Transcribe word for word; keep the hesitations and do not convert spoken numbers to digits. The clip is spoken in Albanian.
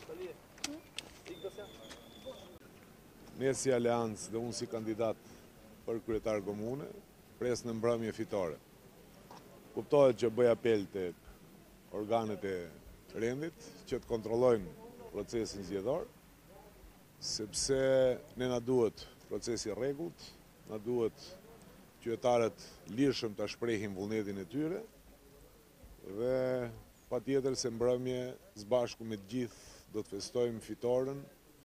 Ne si aleancë dhe unë si kandidat për kryetar komune, pres në mbrëmje fitore. Kuptohet që bëj apel të organet e rendit që të kontrollojnë procesin zgjedhor, sepse ne na duhet procesi rregullt, na duhet qytetarët lirshëm ta shprehin vullnetin e tyre dhe patjetër se mbrëmje së bashku me të gjithë do të festojmë fitoren